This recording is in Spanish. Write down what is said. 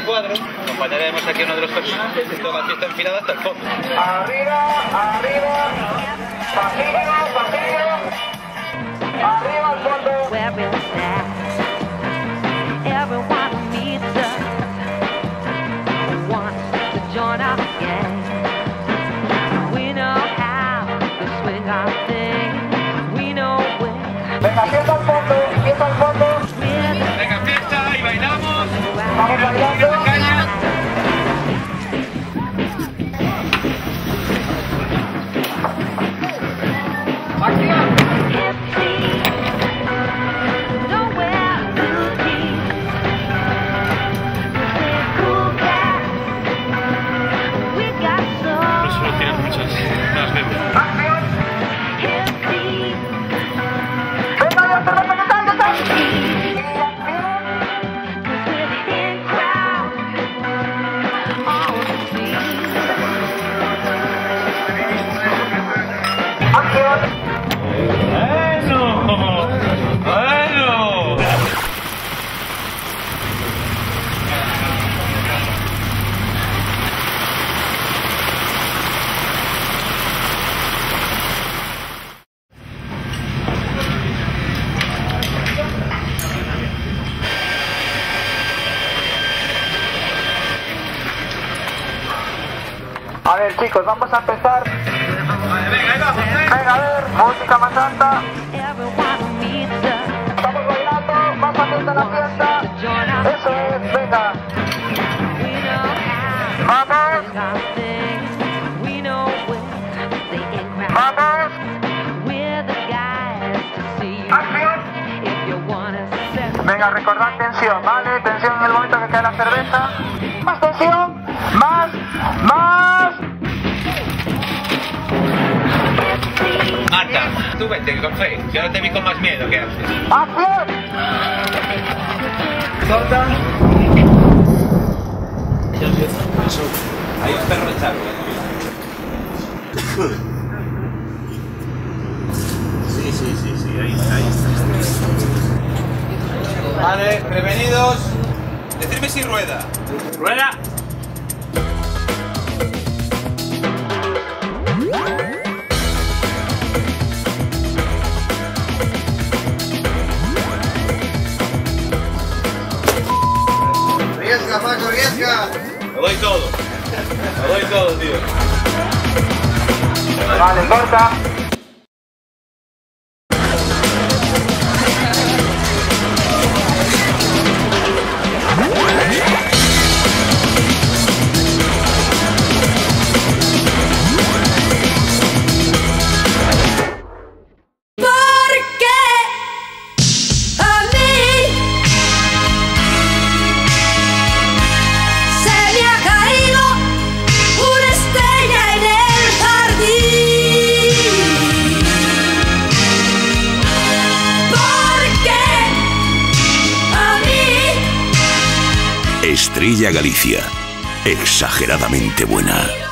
cuadro. Acompañaremos aquí a uno de los personajes y toda la fiesta enfilada hasta el fondo. Arriba, arriba, pasillo, pasillo. Arriba al fondo. Everyone needs us, wants to join our gang. We know how to swing our thing. We know when. Venga, fiesta al fondo, fiesta al fondo. Venga, fiesta y bailamos. Vamos bailando. Caña. Acción. A ver, chicos, vamos a empezar. Venga, ahí vamos, Venga, a ver, música más alta. Estamos bailando, más atenta a la fiesta. Eso es, venga. Vamos. Vamos. Acción. Venga, recordad tensión, ¿vale? Tensión en el momento que cae la cerveza. Más tensión. Más. Marta, tú vete con fe. Yo no te vi con más miedo, ¿qué haces? ¡Acción! Corta. Hay un perro de charco. Sí, ahí está. Vale, prevenidos. Decidme si rueda. ¡Rueda! ¡Riesga, Paco, riesga! Lo doy todo, tío. Vale, corta. Estrella Galicia, exageradamente buena.